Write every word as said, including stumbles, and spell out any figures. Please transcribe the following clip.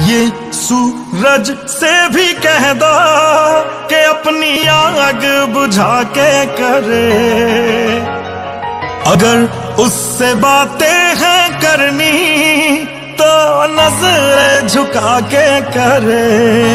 ये सूरज से भी कह दो कि अपनी आग बुझा के करे, अगर उससे बातें हैं करनी तो नजर झुका के करे।